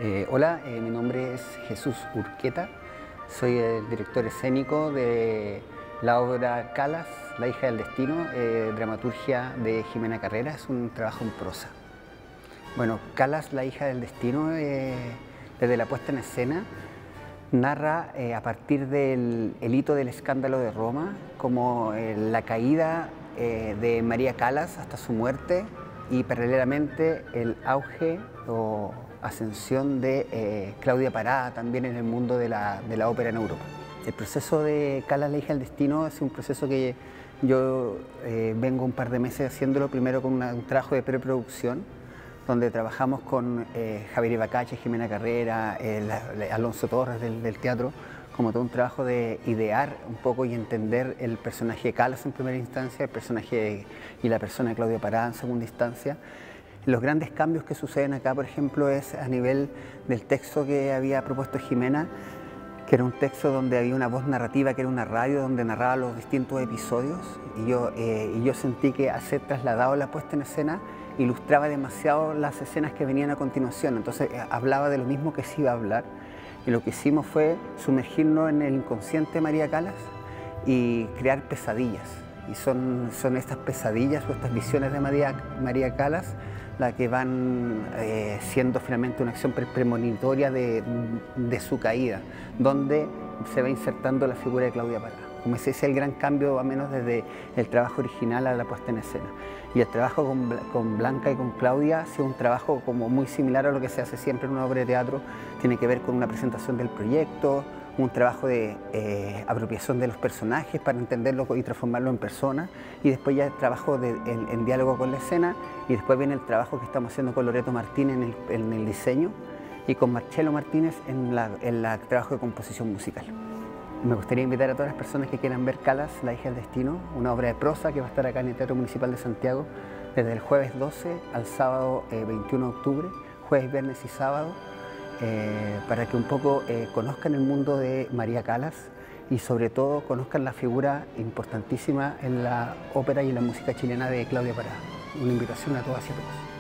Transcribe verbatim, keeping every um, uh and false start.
Eh, hola, eh, mi nombre es Jesús Urqueta, soy el director escénico de la obra Calas, la hija del destino, eh, dramaturgia de Ximena Carrera. Es un trabajo en prosa. Bueno, Calas, la hija del destino, eh, desde la puesta en escena, narra eh, a partir del el hito del escándalo de Roma, como eh, la caída eh, de María Calas hasta su muerte y paralelamente el auge o ascensión de eh, Claudia Parada también en el mundo de la, de la ópera en Europa. El proceso de Calas, la hija del destino, es un proceso que yo eh, vengo un par de meses haciéndolo, primero con una, un trabajo de preproducción, donde trabajamos con eh, Javier Ibacache, Ximena Carrera, eh, la, Alonso Torres del, del teatro, como todo un trabajo de idear un poco y entender el personaje de Calas en primera instancia, el personaje de, y la persona de Claudia Parada en segunda instancia. Los grandes cambios que suceden acá, por ejemplo, es a nivel del texto que había propuesto Ximena, que era un texto donde había una voz narrativa, que era una radio donde narraba los distintos episodios, y yo, eh, y yo sentí que al ser trasladado la puesta en escena ilustraba demasiado las escenas que venían a continuación, entonces eh, hablaba de lo mismo que se iba a hablar, y lo que hicimos fue sumergirnos en el inconsciente de María Calas y crear pesadillas, y son, son estas pesadillas o estas visiones de María, María Calas las que van eh, siendo finalmente una acción pre premonitoria de, de su caída, donde se va insertando la figura de Claudia Parada. Como ese es el gran cambio, al menos desde el trabajo original a la puesta en escena. Y el trabajo con, con Blanca y con Claudia ha sido un trabajo como muy similar a lo que se hace siempre en una obra de teatro. Tiene que ver con una presentación del proyecto, un trabajo de eh, apropiación de los personajes para entenderlo y transformarlo en personas, y después ya el trabajo de, en, en diálogo con la escena, y después viene el trabajo que estamos haciendo con Loreto Martínez en el, en el diseño y con Marcelo Martínez en la, en la trabajo de composición musical. Me gustaría invitar a todas las personas que quieran ver Calas, la hija del destino, una obra de prosa que va a estar acá en el Teatro Municipal de Santiago desde el jueves doce al sábado eh, veintiuno de octubre, jueves, viernes y sábado, eh, para que un poco eh, conozcan el mundo de María Calas y sobre todo conozcan la figura importantísima en la ópera y en la música chilena de Claudia Parada. Una invitación a todas y a todos.